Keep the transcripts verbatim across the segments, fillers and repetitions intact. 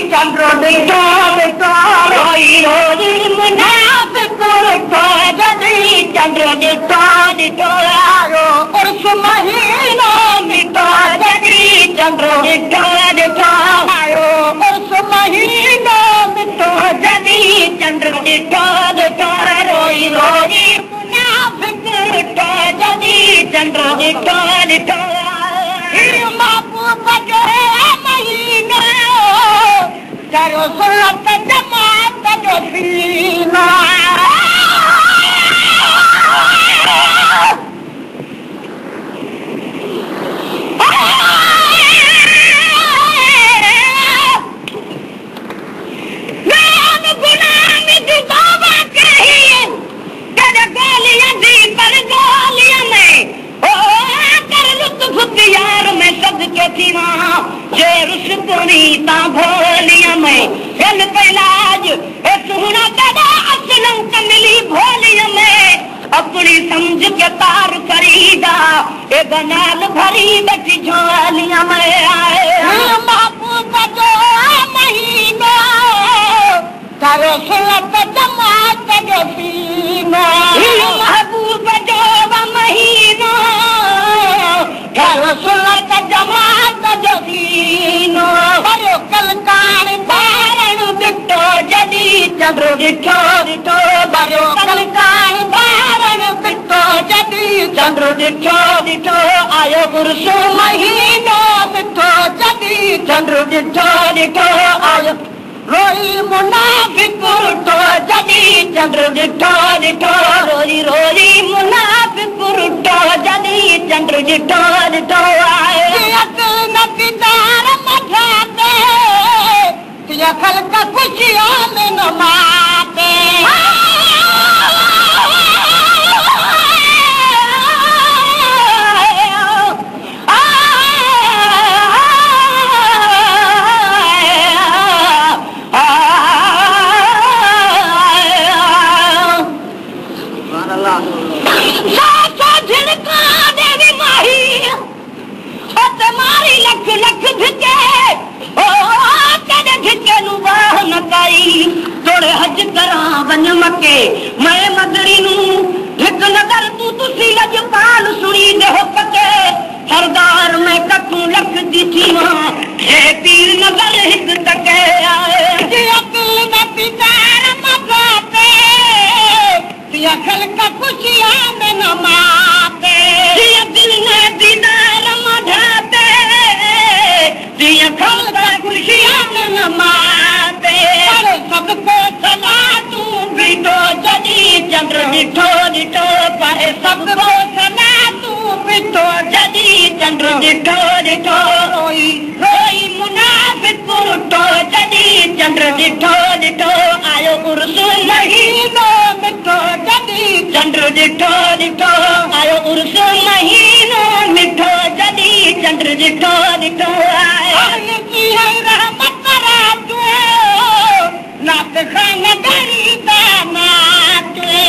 चंद्र ॾिठो ॾिठो रोई रोई मुनाफ़िक़ रुठो जॾहिं चंद्र ॾिठो ॾिठो आयो उर्स महीनो मिठो जॾहिं चंद्र ॾिठो ॾिठो आयो उर्स महीनो मिठो जॾहिं चंद्र ॾिठो ॾिठो रोई रोई मुनाफ़िक़ रुठो जॾहिं चंद्र ॾिठो ॾिठो महबूब जो महीनो करो सुनत जमात जो सीनो भोलिया में दिल पैलाज सुना कदा असलम कमली भोलिया में अपनी समझ के तार खरीदा ए बनाल भरी बची झोलिया में आए महबूब जो महीनो करो सुनत जमात जो सीनो महबूब जो महीनो करो सुनत जमात जो सीनो कलकान बारण ॾिठो जॾहिं चंद्र ॾिठो ॾिठो भरियो कलकान बारण ॾिठो जॾहिं चंद्र ॾिठो ॾिठो आयो उर्स महीनो मिठो जॾहिं चंद्र ॾिठो ॾिठो आयो रोई मुनाफ़िक़ रुठो जॾहिं चंद्र ॾिठो ॾिठो रोई रोई मुनाफ़िक़ रुठो जॾहिं चंद्र ॾिठो ॾिठो आयो या खल्क खुशियों में नमाते लख लख भिके थोड़े हज करा वन मके मैं मदरी नू हिक नगर तू तुसी लज पाल सुनी दे हुक्के सरदार मैं कटू लख दी थी मां हे पीर नगर हिक तके आए अकल न पितार मगाते तिया खल्क खुशियां में न माते तिया दिल न दीदार मढ़ाते तिया खल्क खुशियां में न माते सबको सला तू बीठो जॾहिं चंद्र ॾिठो ॾिठो पर सबको सला तू बीठो जॾहिं चंद्र ॾिठो ॾिठो रोई रोई मुनाफ़िक़ रुठो जॾहिं चंद्र ॾिठो ॾिठो आयो उर्स महीनो मिठो जॾहिं चंद्र ॾिठो ॾिठो आयो उर्स महीनो मिठो जॾहिं चंद्र ॾिठो ॾिठो आयो रहमत रातू नात खान गरीबा नाचे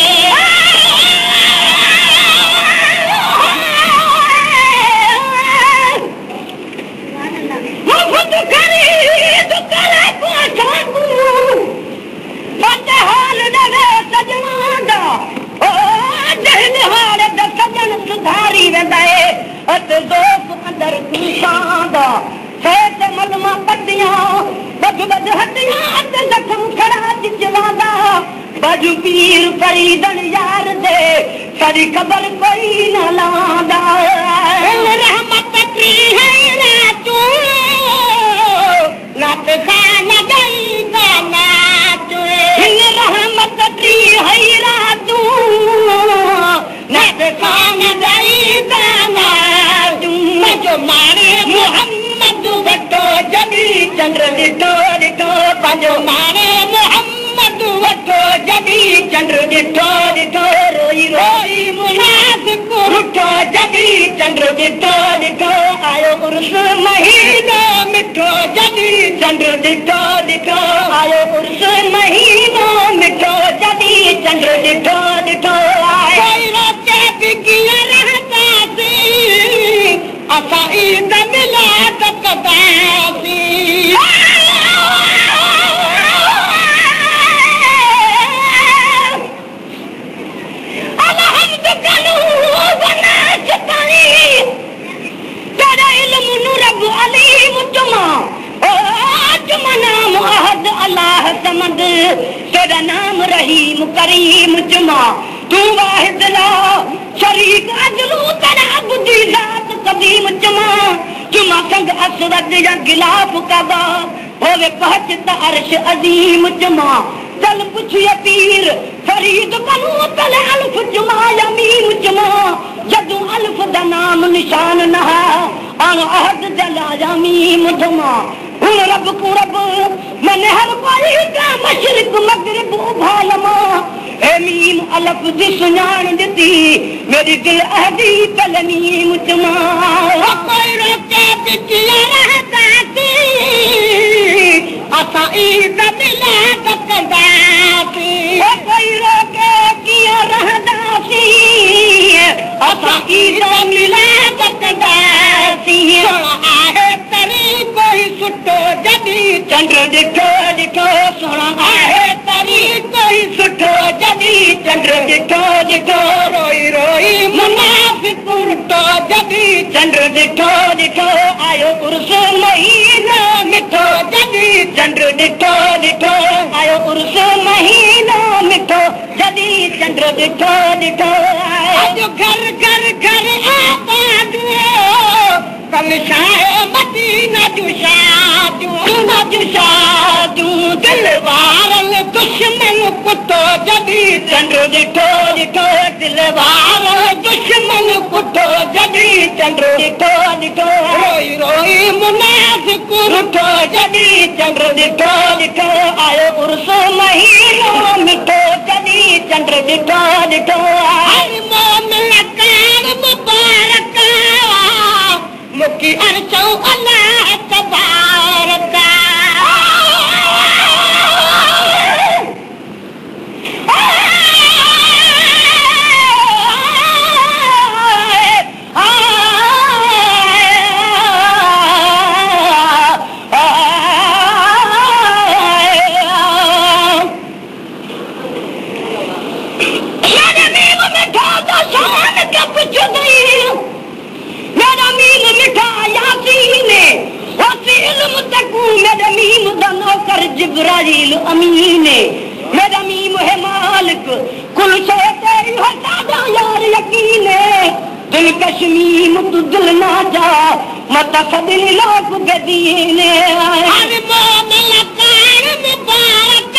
मुफ्त खरीद करे पोशाकू बंदे हाल दे सजना दा ओ जहन हाल द सजन सुधारी वेंदा ए अत दोस्त अंदर तूफान दा सेत मलमा पटियां बज बज हटियां अत लखम खड़ा जिजवादा बजू पीर फरीदन यार दे सारी खबर कोई न लांदा रहमत की है रातू नात खान गई नाचू रहमत की है रातू नात खान गई नाचू जो मारे मोहम्मद वठो जॾहिं चंद्र ॾिठो ॾिठो पंहिंजो मारे मोहम्मद वठो जॾहिं चंद्र ॾिठो ॾिठो रोई रोई मुनाफ़िक़ रुठो जॾहिं चंद्र ॾिठो ॾिठो आयो उर्स महीनो मिठो जॾहिं चंद्र ॾिठो ॾिठो आयो उर्स महीनो मिठो जॾहिं चंद्र ॾिठो ॾिठो आयो कीअं रहंदासीं असां ईद मिलाद कंदासीं असवद या गिलाफ कबा होवे पहुंचता अर्श अजीम जुमा चल पुछिए पीर फरीद बनू तल अल्फ जुमा या मीम जुमा जदू अल्फ दा नाम निशान नहा अन अहद जला या मीम जुमा हुन रब को रब मन हर पाई का मशरिक मगरिब उभालमा ए मीम अल्फ दी सुनान दी मेरी दिल अहदी तल मीम जुमा कोई रोके बिटिया रहता सी असा ईद मिला तकदासी ओ कोई रोके किया रहदा सी असा ईद मिला तकदासी सोना आहे तरी कोई सुठो जदी चंद्र दिखो दिखो सोना आहे तरी कोई सुठो जदी चंद्र दिखो दिखो रोई रोई मुनाफिक उठो जदी चंद्र दिखो दिखो आयो उर्स महीना मिठो जदी चंद्र दिखो दिखो आयो उर्स महीना मिठो जदी चंद्र दिखो दिखो आयो घर घर घर आबाद कल शाह मदीना जुशादू ना जुशादू दिल वारन दुश्मन कुतो जदी चंद्र दिखो दिखो दिल वारन दुश्मन कुतो जदी चंद्र दिखो दिखो रोई रोई मुनाफिक उठो जदी चंद्र दिखो दिखो आयो उर्स महीनो मिठो जदी चंद्र दिखो दिखो हर मोमिन कार मुबारक मुकी अर्शो अल्लाह तबारक जिब्राइल अमीने मेरा मीम है मालिक कुल शे तेरी है सादा यार यकीने दिल कश्मीम तू दिल ना जा मत सदिल लोग गदीने हर मोमिन कार मुबारक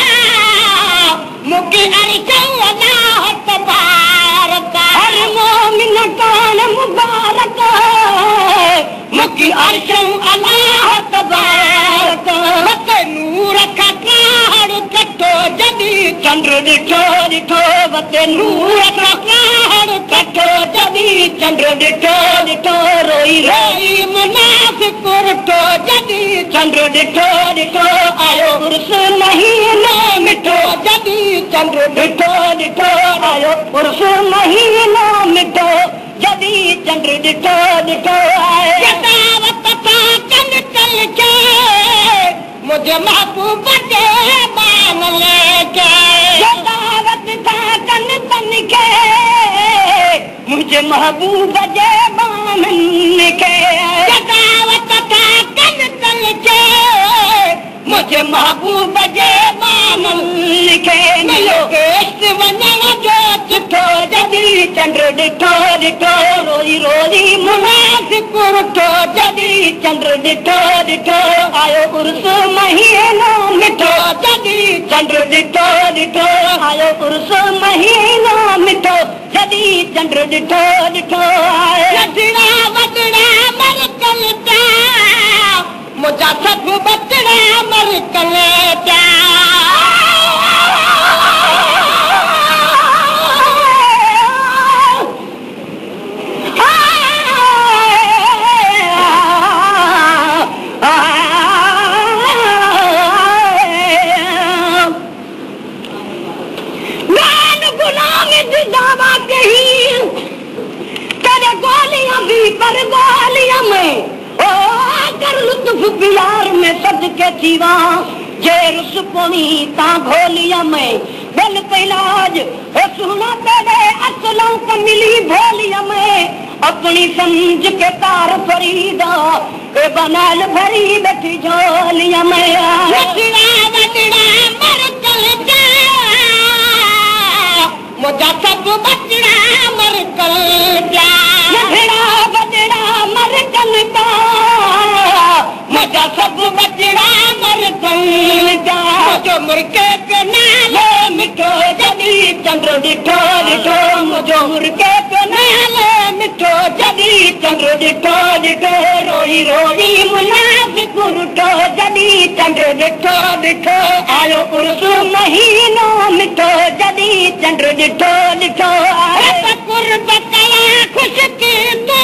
मुकी अर्शो अल्लाह तबारक हर मोमिन कार मुबारक मुकी अर्शो अल्लाह तबारक नूर का काड़ कटो जदी चंद्र दिखो दिखो बते नूर का काड़ कटो जदी चंद्र दिखो दिखो रोई रोई मुनाफिक उठो जदी चंद्र दिखो दिखो आयो उर्स महीनो मिठो जदी चंद्र दिखो दिखो आयो उर्स महीनो मिठो जदी चंद्र दिखो दिखो आयो दावत था कन चल के मुझे महबूब के मान लेके दावत था कन तन के मुझे महबूब के मान के दावत था कन तन के मुझे महबूब के मान के मिलो केश वनन जो चिठो जदी चंद्र दिठो दिठो रोई रोई मुनाफिक उठो जदी चंद्र दिठो दिठो आयो उर्स महीनो मिठो जदी चंद्र दिठो दिठो आयो उर्स महीनो मिठो जदी चंद्र दिठो दिठो नजरा वदड़ा मरकल जा मुझा सब बचड़ा मरकल जा पर गोलियां में ओ कर लुत्फ प्यार में सदके जीवा जे रुस पोनी ता घोलियां में दिल पहलाज ओ सुना तेरे असलों का मिली भोलियां में अपनी समझ के तार फरीदा ए बनाल भरी बैठी झोलियां में बचड़ा बचड़ा मर चल जा मुझा सब बचड़ा मर चल जा बचड़ा बचड़ा मर चल जा मुर्के पे नाले मिठो जदी चंद्र डिठो डिठो मुझो मुर्के पे नाले मिठो जदी चंद्र डिठो डिठो रोई रोई मुनाफिक रुठो जदी चंद्र डिठो डिठो आयो उर्स महीनो मिठो जदी चंद्र डिठो डिठो आयो कुर्ब कया खुश की तो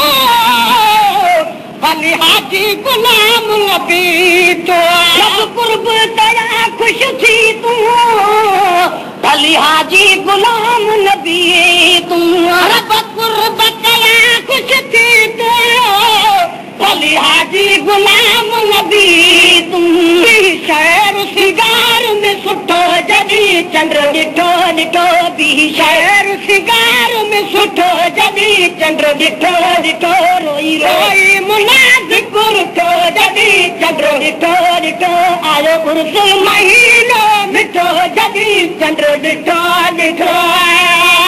भली हाजी गुलाम नबी तो सब कुर्ब कया खुश थी तू भली हाजी गुलाम नबी तू रब कुर्ब कया खुश थी तू भली हाजी गुलाम नबी तू शहर सिगार में सुठो जदी चंद्र डिठो डिठो बी शहर सिगार में सुठो जदी चंद्र डिठो डिठो रोई रोई मुनाफिक रुठो जदी चंद्र डिठो डिठो आयो उर्स महीनो मिठो जदी चंद्र डिठो डिठो